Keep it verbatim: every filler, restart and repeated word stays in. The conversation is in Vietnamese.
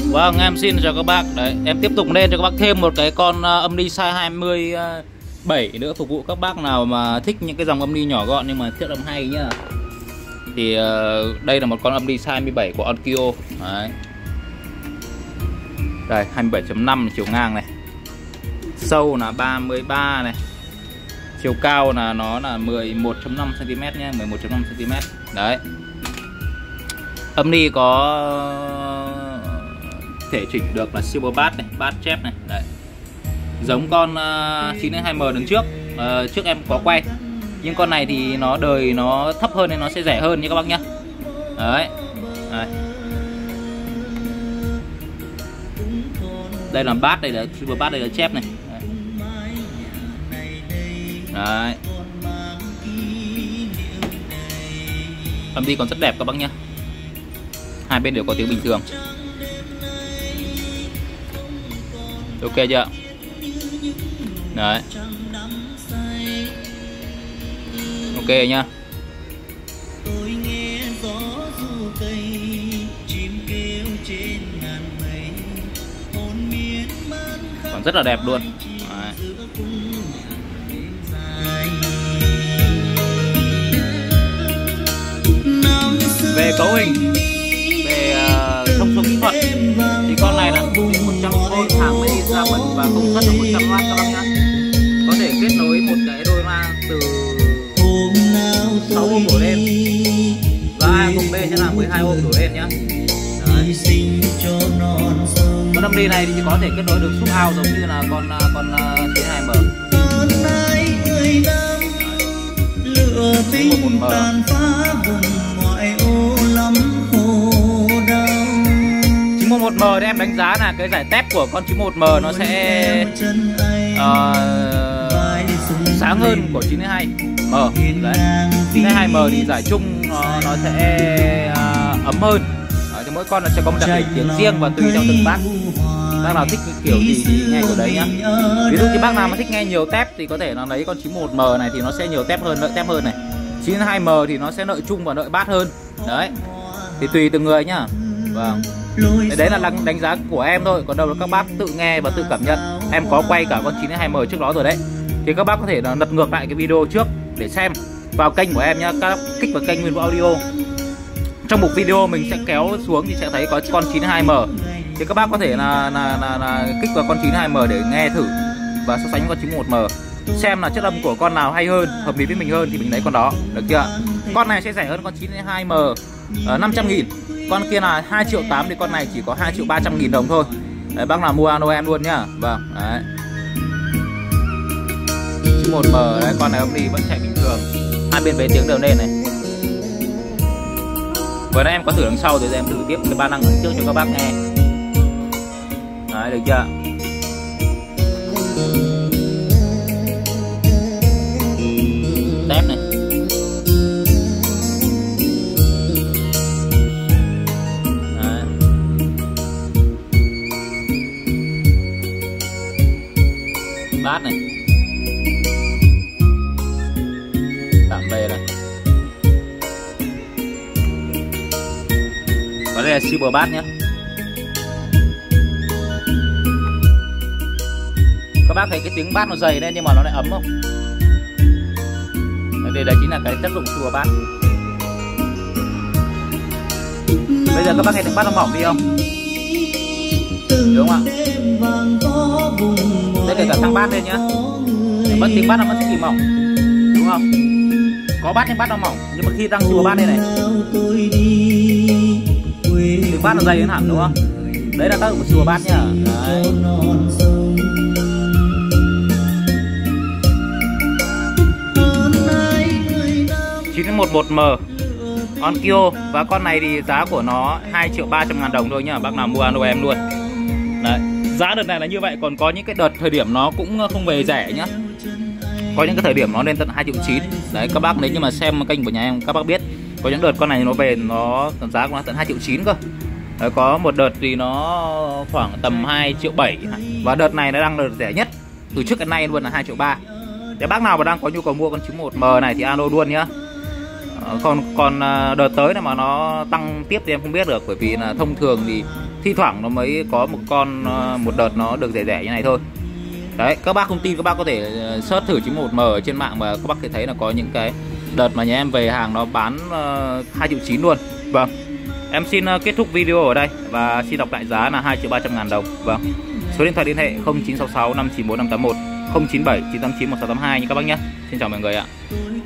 Vâng, em xin chào các bác. Đấy, em tiếp tục lên cho các bác thêm một cái con âm ni size hai mươi bảy nữa, phục vụ các bác nào mà thích những cái dòng âm ni nhỏ gọn nhưng mà chất âm hay nhá. Thì uh, đây là một con âm ni size hai mươi bảy của Onkyo. Đấy. Đây, hai mươi bảy chấm năm chiều ngang này. Sâu là ba mươi ba này. Chiều cao là nó là mười một chấm năm xăng ti mét nhé, mười một chấm năm xăng ti mét. Đấy. Âm ni có thể chỉnh được là silver bass này, bass chép này. Đấy. Giống con uh, chín hai M đứng trước. Uh, trước em có quay. Nhưng con này thì nó đời nó thấp hơn nên nó sẽ rẻ hơn nha các bác nhá. Đấy. Đấy. Đây là bass, đây là silver bass, đây là chép này. Đấy. Đấy. Âm đi còn rất đẹp các bác nhá. Hai bên đều có tiếng bình thường. Ok chưa? Đấy. Ok nhá. Còn rất là đẹp luôn. Đấy. Về cấu hình, về uh, thông số kỹ thuật thì con này là một trăm vôn hàng made in Japan và công suất là một trăm oát các bác nhá. Có thể kết nối một cái đôi loa từ sáu ôm đổ lên và hai vùng B sẽ là mười hai ôm đổ lên nhá. Đấy. Con âm ni này thì chỉ có thể kết nối được sub out giống như là con con chín hai M. chín một một M. chín một một M thì em đánh giá là cái giải tép của con chín một M nó sẽ uh, sáng hơn của chín hai M. Đấy. chín hai M thì giải chung nó, nó sẽ uh, ấm hơn. Đấy, thì mỗi con nó sẽ có một đặc điểm tiếng riêng và tùy theo từng bác. Bác nào thích kiểu gì thì nghe kiểu đấy nhá. Ví dụ như bác nào mà thích nghe nhiều tép thì có thể nó lấy con chín một M này thì nó sẽ nhiều tép hơn, lợi tép hơn này. chín hai M thì nó sẽ lợi chung và lợi bass hơn. Đấy. Thì tùy từng người nhá. Vâng. Đấy là đánh, đánh giá của em thôi, còn đâu là các bác tự nghe và tự cảm nhận. Em có quay cả con chín hai M trước đó rồi đấy. Thì các bác có thể là lật ngược lại cái video trước để xem vào kênh của em nhá. Các bác kích vào kênh Nguyên Vũ Audio. Trong mục video mình sẽ kéo xuống thì sẽ thấy có con chín hai M. Thì các bác có thể là, là, là, là kích vào con chín hai M để nghe thử và so sánh với con chín một M. Xem là chất âm của con nào hay hơn, hợp lý với mình hơn thì mình lấy con đó, được chưa? Con này sẽ rẻ hơn con chín hai M uh, năm trăm nghìn. Con kia là hai triệu tám thì con này chỉ có hai triệu ba trăm nghìn đồng thôi. Đấy, bác nào mua ano em luôn nhá. Vâng, đấy. chín một M đấy, con này âm ni vẫn chạy bình thường. Hai bên bế tiếng đều lên này. Vừa nãy em có thử đằng sau rồi em thử tiếp cái ba năng đằng trước cho các bác nghe. Đấy, được chưa? Tép này. Đấy. Bát này. Tạm bề này. Và đây là silver bass nhé. Các bác thấy cái tiếng bass nó dày lên nhưng mà nó lại ấm không? Đây, đây chính là cái tác dụng silver bass. Bây giờ các bác nghe tiếng bass nó mỏng đi không? Đúng không ạ? Đây kể cả thăng bass lên nhá. Vẫn tiếng bass nó vẫn sẽ bị mỏng. Đúng không? Có bass nhưng bass nó mỏng. Nhưng mà khi tăng silver bass đây này, tiếng bass nó dày hơn hẳn đúng không? Đấy là tác dụng của silver bass nhá. Đấy. chín một một M Onkyo. Và con này thì giá của nó hai triệu ba trăm ngàn đồng thôi nhá. Bác nào mua ano em luôn. Đấy. Giá đợt này là như vậy. Còn có những cái đợt thời điểm nó cũng không về rẻ nhá. Có những cái thời điểm nó lên tận hai triệu chín. Đấy, các bác nếu như mà xem kênh của nhà em các bác biết. Có những đợt con này nó về nó giá của nó tận hai triệu chín cơ. Đấy, có một đợt thì nó khoảng tầm hai triệu bảy. Và đợt này nó đang đợt rẻ nhất từ trước đến nay luôn là hai triệu ba. Để bác nào mà đang có nhu cầu mua con chín một M này thì alo luôn nhá. Còn còn đợt tới này mà nó tăng tiếp thì em không biết được, bởi vì là thông thường thì thi thoảng nó mới có một con một đợt nó được rẻ rẻ như này thôi. Đấy, các bác không tin các bác có thể search thử chín một M ở trên mạng mà các bác sẽ thấy là có những cái đợt mà nhà em về hàng nó bán uh, hai triệu chín luôn. Vâng, em xin uh, kết thúc video ở đây và xin đọc lại giá là hai triệu ba trăm ngàn đồng. Vâng, số điện thoại liên hệ không chín sáu sáu năm chín bốn năm tám một, không chín bảy chín tám chín một sáu tám hai nha các bác nhé. Xin chào mọi người ạ.